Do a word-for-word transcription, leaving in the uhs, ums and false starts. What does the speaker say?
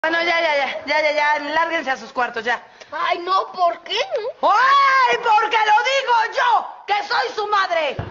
Bueno, ya, ya, ya, ya, ya, ya, lárguense a sus cuartos, ya. Ay, no, ¿por qué no? ¡Ay, porque lo digo yo, que soy su madre!